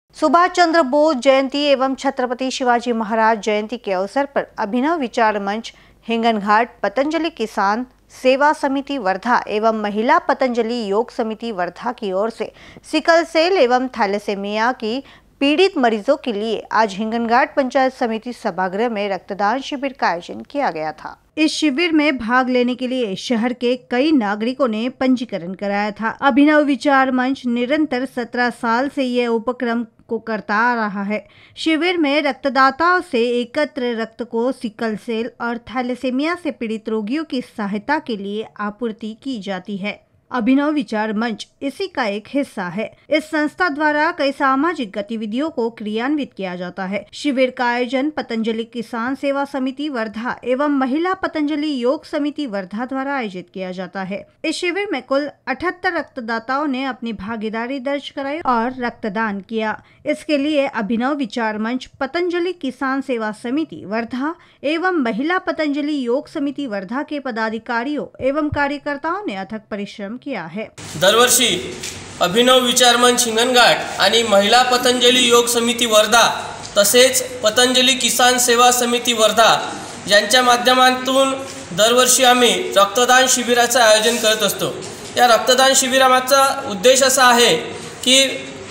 सुभाष चंद्र बोस जयंती एवं छत्रपति शिवाजी महाराज जयंती के अवसर पर अभिनव विचार मंच हिंगनघाट, पतंजलि किसान सेवा समिति वर्धा एवं महिला पतंजलि योग समिति वर्धा की ओर से सिकल सेल एवं थैलेसेमिया की पीड़ित मरीजों के लिए आज हिंगनघाट पंचायत समिति सभागृह में रक्तदान शिविर का आयोजन किया गया था। इस शिविर में भाग लेने के लिए शहर के कई नागरिकों ने पंजीकरण कराया था। अभिनव विचार मंच निरंतर 17 साल से यह उपक्रम को करता आ रहा है। शिविर में रक्तदाताओं से एकत्र रक्त को सिकल सेल और थैलेसेमिया से पीड़ित रोगियों की सहायता के लिए आपूर्ति की जाती है। अभिनव विचार मंच इसी का एक हिस्सा है। इस संस्था द्वारा कई सामाजिक गतिविधियों को क्रियान्वित किया जाता है। शिविर का आयोजन पतंजलि किसान सेवा समिति वर्धा एवं महिला पतंजलि योग समिति वर्धा द्वारा आयोजित किया जाता है। इस शिविर में कुल 78 रक्तदाताओं ने अपनी भागीदारी दर्ज कराई और रक्तदान किया। इसके लिए अभिनव विचार मंच, पतंजलि किसान सेवा समिति वर्धा एवं महिला पतंजलि योग समिति वर्धा के पदाधिकारियों एवं कार्यकर्ताओं ने अथक परिश्रम किया है। दरवर्षी अभिनव विचार मंच हिंगनघाट आणि महिला पतंजलि योग समिति वर्धा तसेच पतंजलि किसान सेवा समिति वर्धा यांच्या माध्यमातून दरवर्षी आम्ही रक्तदान शिबिराचं आयोजन करत असतो। या रक्तदान शिबिराचा उद्देश असा आहे की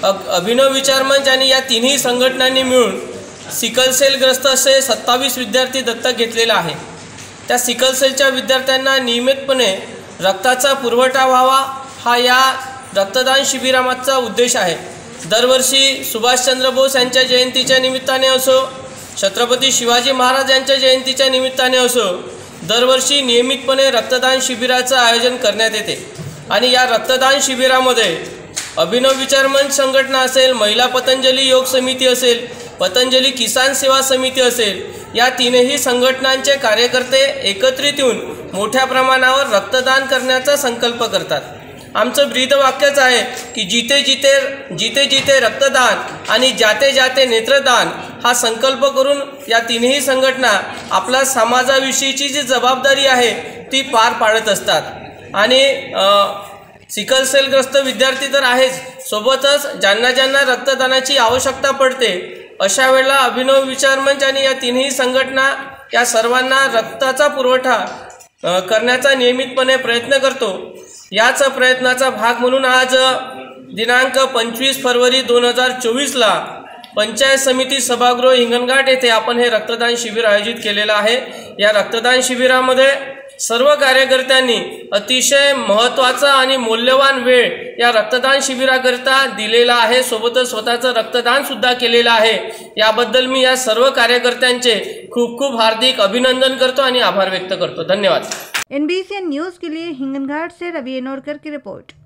अभिनव विचार मंच आणि या तिन्ही संघटनांनी मिळून सिकल सेल ग्रस्त असे 27 विद्यार्थी दत्तक घेतलेला आहे। त्या सिकल सेलच्या विद्यार्थ्यांना नियमितपणे रक्ताचा पुरवठा व्हावा हा या रक्तदान शिबिरामागचा उद्देश आहे। दरवर्षी सुभाषचंद्र बोस यांच्या जयंतीच्या निमित्ताने असो, छत्रपती शिवाजी महाराज यांच्या जयंतीच्या निमित्ताने असो, दरवर्षी नियमितपणे रक्तदान शिबिराचं आयोजन करण्यात येते। आणि या रक्तदान शिबिरामध्ये अभिनव विचार मंच संघटना असेल, महिला पतंजलि योग समिती असेल, पतंजलि किसान सेवा समिती असेल, या तीनही संघटनांचे कार्यकर्ते एकत्रित येऊन मोठ्या प्रमाणावर रक्तदान करण्याचा संकल्प करतात। आमचं ब्रीद वाक्यच आहे की जिथे जिथे रक्तदान आणि जाते जाते नेत्रदान हा संकल्प करून या तीनही संघटना आपल्या समाजाविषयीची जी जबाबदारी आहे ती पार पाडत असतात। आणि सिकल सेलग्रस्त विद्यार्थी तर आहेच, सोबतच ज्यांना रक्तदानाची आवश्यकता पडते अशा वेळेला अभिनव विचार मंच आणि या तीनही संघटना या सर्वांना रक्ताचा पुरवठा करण्याचा नियमितपणे प्रयत्न करतो। याच प्रयत्नाचा भाग म्हणून आज दिनांक 25 फरवरी 2024 ला पंचायत समिती सभागृह हिंगनघाट येथे आपण हे रक्तदान शिबिर आयोजित केलेलं आहे। या रक्तदान शिबिरामध्ये सर्व कार्यकर्त्यांनी अतिशय महत्त्वाचा आणि मौल्यवान वेळ या रक्तदान शिबिराकरिता दिलेला आहे, सोबतच स्वतःचं रक्तदान सुद्धा केलेलं आहे। याबद्दल मी या सर्व कार्यकर्त्यांचे खूप खूप हार्दिक अभिनंदन करतो आणि आभार व्यक्त करतो। धन्यवाद। NBCN न्यूज़ के लिए हिंगनघाट से रवि एनोरकर की रिपोर्ट।